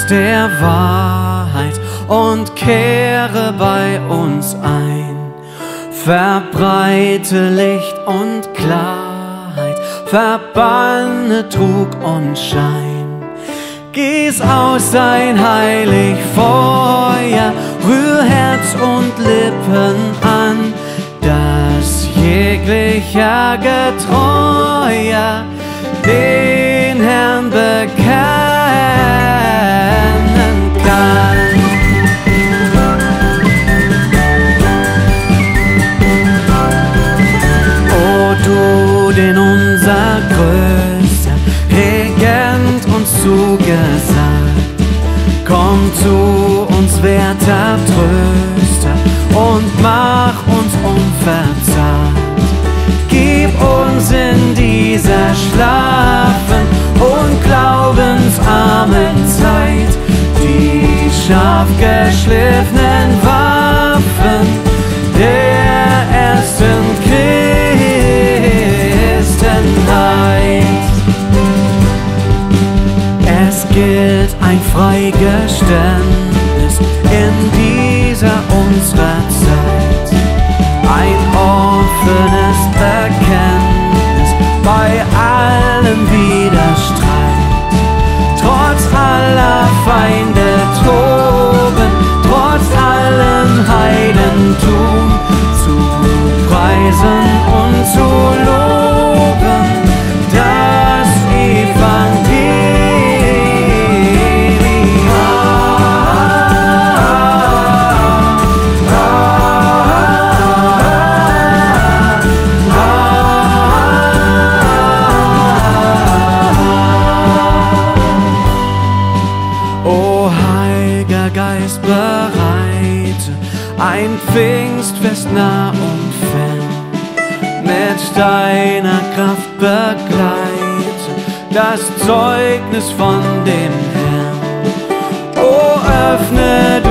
Geist der Wahrheit und kehre bei uns ein. Verbreite Licht und Klarheit, verbanne Trug und Schein. Gieß aus dein heilig Feuer, rühr Herz und Lippen an, dass jeglicher Getreuer den Herrn bekennen kann. O du, den unser größter Regent uns zugesagt, komm zu uns, werter Tröster, und mach uns unverzagt. Gib uns in dieser schlaffen und glaubensarmen Zeit die scharf geschliffenen Waffen der ersten Christenheit. Es gilt ein Freigeständnis in dieser unserer Zeit, ein offenes Bekenntnis bei allem Widerstreit. Trotz aller Feinde toben, trotz allen Heidentum, zu preisen und zu loben das Evangelium. Geist, bereite ein Pfingstfest nah und fern. Mit deiner Kraft begleite das Zeugnis von dem Herrn. O öffne